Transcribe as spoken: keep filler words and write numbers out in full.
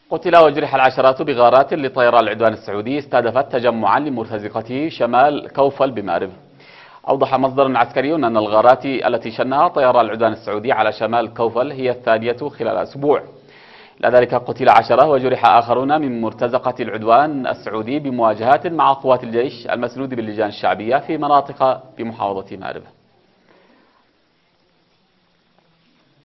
قتل وجرح العشرات بغارات لطيران العدوان السعودي استهدفت تجمعا لمرتزقته شمال كوفل بمأرب. أوضح مصدر عسكري أن الغارات التي شنها طيران العدوان السعودي على شمال كوفل هي الثانية خلال أسبوع. لذلك قتل عشرة وجرح آخرون من مرتزقة العدوان السعودي بمواجهات مع قوات الجيش المسنود باللجان الشعبية في مناطق بمحافظة مأرب.